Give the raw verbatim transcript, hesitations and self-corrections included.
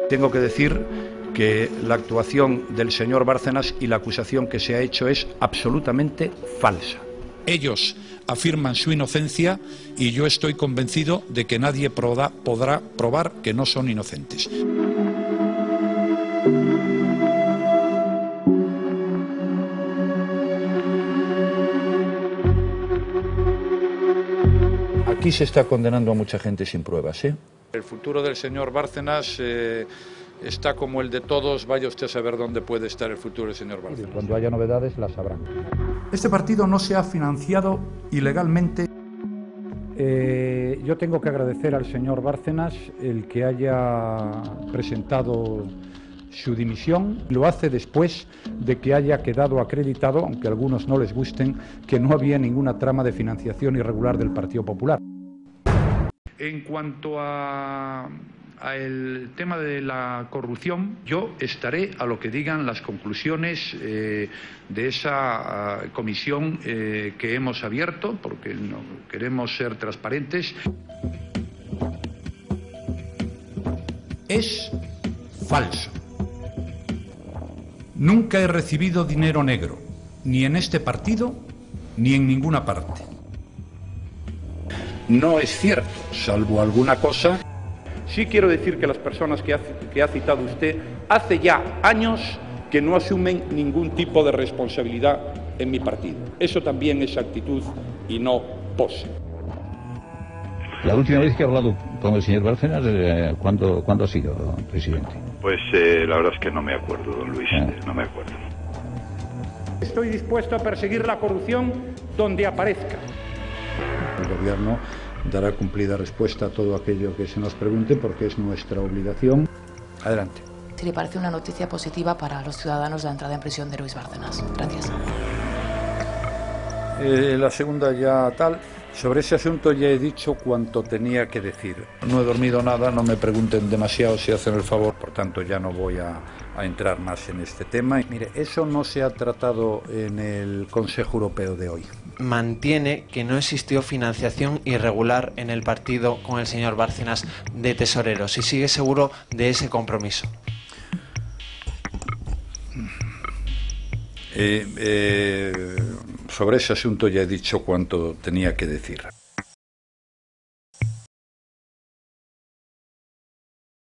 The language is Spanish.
Tengo que decir que la actuación del señor Bárcenas y la acusación que se ha hecho es absolutamente falsa. Ellos afirman su inocencia y yo estoy convencido de que nadie podrá, podrá probar que no son inocentes. Aquí se está condenando a mucha gente sin pruebas, ¿eh? El futuro del señor Bárcenas eh, está como el de todos. Vaya usted a saber dónde puede estar el futuro del señor Bárcenas. Cuando haya novedades las sabrán. Este partido no se ha financiado ilegalmente. Eh, yo tengo que agradecer al señor Bárcenas el que haya presentado su dimisión. Lo hace después de que haya quedado acreditado, aunque a algunos no les gusten, que no había ninguna trama de financiación irregular del Partido Popular. En cuanto a, a el tema de la corrupción, yo estaré a lo que digan las conclusiones eh, de esa uh, comisión eh, que hemos abierto, porque no, queremos ser transparentes. Es falso. Nunca he recibido dinero negro, ni en este partido, ni en ninguna parte. No es cierto, salvo alguna cosa. Sí quiero decir que las personas que ha, que ha citado usted hace ya años que no asumen ningún tipo de responsabilidad en mi partido. Eso también es actitud y no pose. La última vez que he hablado con el señor Bárcenas, eh, ¿cuándo, ¿cuándo ha sido, presidente? Pues eh, la verdad es que no me acuerdo, don Luis, ah. no me acuerdo. Estoy dispuesto a perseguir la corrupción donde aparezca. El Gobierno dará cumplida respuesta a todo aquello que se nos pregunte porque es nuestra obligación. Adelante. Si le parece una noticia positiva para los ciudadanos la entrada en prisión de Luis Bárcenas. Gracias. Eh, la segunda ya tal. Sobre ese asunto ya he dicho cuanto tenía que decir. No he dormido nada, no me pregunten demasiado si hacen el favor, por tanto ya no voy a, a entrar más en este tema. Mire, eso no se ha tratado en el Consejo Europeo de hoy. Mantiene que no existió financiación irregular en el partido con el señor Bárcenas de tesorero, si sigue seguro de ese compromiso. Eh, eh, sobre ese asunto ya he dicho cuanto tenía que decir.